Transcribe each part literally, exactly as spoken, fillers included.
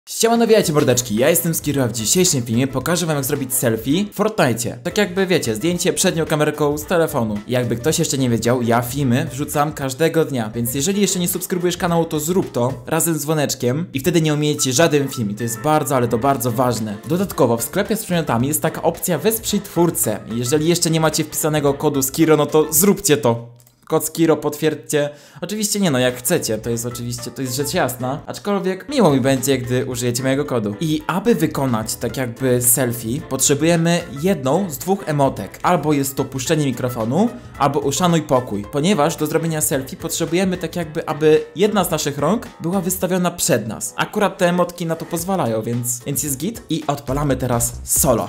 Siemano, witajcie mordeczki, ja jestem Skiro, a w dzisiejszym filmie pokażę wam jak zrobić selfie w Fortnite. Tak jakby wiecie, zdjęcie przednią kamerką z telefonu. I jakby ktoś jeszcze nie wiedział, ja filmy wrzucam każdego dnia, więc jeżeli jeszcze nie subskrybujesz kanału, to zrób to razem z dzwoneczkiem i wtedy nie omijecie żaden film i to jest bardzo, ale to bardzo ważne. Dodatkowo w sklepie z przedmiotami jest taka opcja wesprzyj twórcę. I jeżeli jeszcze nie macie wpisanego kodu Skiro, no to zróbcie to. Kod Skiro, potwierdźcie. Oczywiście nie no, jak chcecie, to jest oczywiście, to jest rzecz jasna. Aczkolwiek miło mi będzie, gdy użyjecie mojego kodu. I aby wykonać tak jakby selfie, potrzebujemy jedną z dwóch emotek. Albo jest to puszczenie mikrofonu, albo uszanuj pokój. Ponieważ do zrobienia selfie potrzebujemy tak jakby, aby jedna z naszych rąk była wystawiona przed nas. Akurat te emotki na to pozwalają, więc, więc jest git. I odpalamy teraz solo.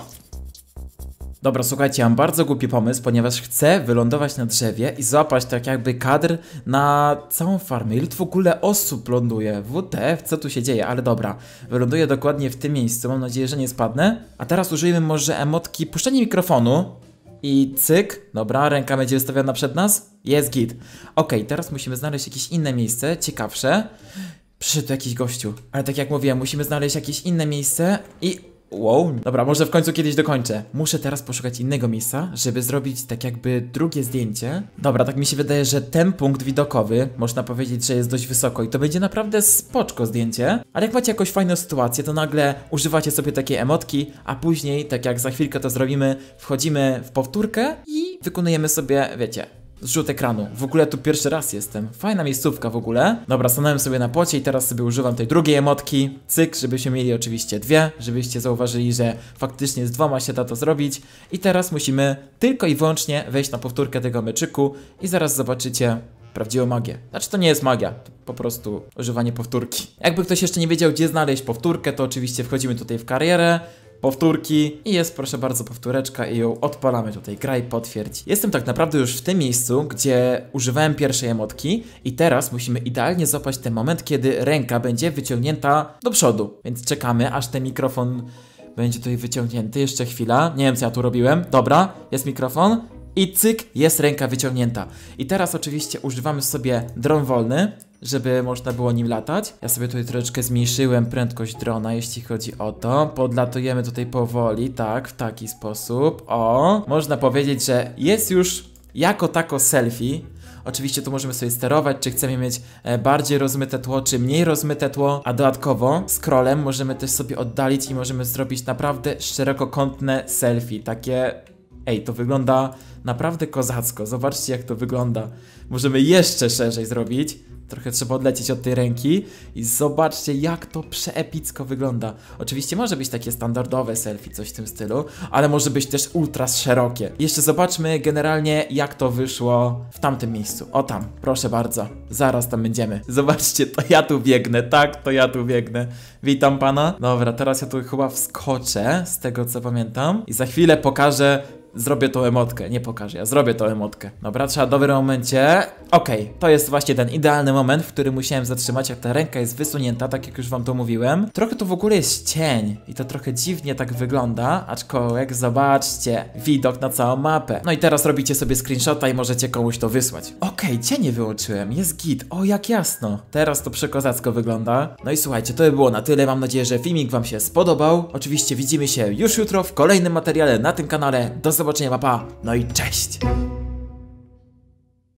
Dobra, słuchajcie, mam bardzo głupi pomysł, ponieważ chcę wylądować na drzewie i złapać tak jakby kadr na całą farmę. Ile tu w ogóle osób ląduje? W T F, co tu się dzieje? Ale dobra, wyląduję dokładnie w tym miejscu, mam nadzieję, że nie spadnę. A teraz użyjmy może emotki puszczenie mikrofonu i cyk. Dobra, ręka będzie wystawiona przed nas. Jest git. Okej, okay, teraz musimy znaleźć jakieś inne miejsce, ciekawsze. Przyszedł tu jakiś gościu, ale tak jak mówiłem, musimy znaleźć jakieś inne miejsce i... Wow, dobra, może w końcu kiedyś dokończę. Muszę teraz poszukać innego miejsca, żeby zrobić tak jakby drugie zdjęcie. Dobra, tak mi się wydaje, że ten punkt widokowy, można powiedzieć, że jest dość wysoko i to będzie naprawdę spoczko zdjęcie. Ale jak macie jakąś fajną sytuację, to nagle używacie sobie takiej emotki, a później, tak jak za chwilkę to zrobimy, wchodzimy w powtórkę i wykonujemy sobie, wiecie, zrzut ekranu. W ogóle tu pierwszy raz jestem. Fajna miejscówka w ogóle. Dobra, stanąłem sobie na płocie i teraz sobie używam tej drugiej emotki. Cyk, żebyśmy mieli oczywiście dwie, żebyście zauważyli, że faktycznie z dwoma się da to zrobić. I teraz musimy tylko i wyłącznie wejść na powtórkę tego meczyku i zaraz zobaczycie prawdziwą magię. Znaczy to nie jest magia, to po prostu używanie powtórki. Jakby ktoś jeszcze nie wiedział, gdzie znaleźć powtórkę, to oczywiście wchodzimy tutaj w karierę, powtórki i jest, proszę bardzo, powtóreczka i ją odpalamy tutaj, graj, potwierdź. Jestem tak naprawdę już w tym miejscu, gdzie używałem pierwszej emotki i teraz musimy idealnie złapać ten moment, kiedy ręka będzie wyciągnięta do przodu. Więc czekamy, aż ten mikrofon będzie tutaj wyciągnięty. Jeszcze chwila, nie wiem co ja tu robiłem. Dobra, jest mikrofon i cyk, jest ręka wyciągnięta. I teraz oczywiście używamy sobie dron wolny, żeby można było nim latać. Ja sobie tutaj troszeczkę zmniejszyłem prędkość drona, jeśli chodzi o to. Podlatujemy tutaj powoli, tak, w taki sposób. O, można powiedzieć, że jest już jako tako selfie. Oczywiście tu możemy sobie sterować, czy chcemy mieć bardziej rozmyte tło, czy mniej rozmyte tło. A dodatkowo scrollem możemy też sobie oddalić i możemy zrobić naprawdę szerokokątne selfie. Takie... Ej, to wygląda naprawdę kozacko. Zobaczcie, jak to wygląda. Możemy jeszcze szerzej zrobić. Trochę trzeba odlecieć od tej ręki i zobaczcie, jak to przeepicko wygląda. Oczywiście może być takie standardowe selfie, coś w tym stylu, ale może być też ultra szerokie. Jeszcze zobaczmy generalnie, jak to wyszło w tamtym miejscu. O tam, proszę bardzo, zaraz tam będziemy. Zobaczcie, to ja tu biegnę, tak, to ja tu biegnę. Witam pana. Dobra, teraz ja tu chyba wskoczę, z tego co pamiętam. I za chwilę pokażę... Zrobię tą emotkę, nie pokażę, ja zrobię tą emotkę. Dobra, trzeba w dobrym momencie. Okej, okay, to jest właśnie ten idealny moment, w którym musiałem zatrzymać, jak ta ręka jest wysunięta, tak jak już wam to mówiłem. Trochę tu w ogóle jest cień i to trochę dziwnie tak wygląda, aczkolwiek zobaczcie, widok na całą mapę. No i teraz robicie sobie screenshota i możecie komuś to wysłać. Okej, okay, cienie wyłączyłem, jest git, o jak jasno. Teraz to przekozacko wygląda. No i słuchajcie, to by było na tyle, mam nadzieję, że filmik wam się spodobał. Oczywiście widzimy się już jutro w kolejnym materiale na tym kanale. Do zobaczenia, pa, pa. No i cześć!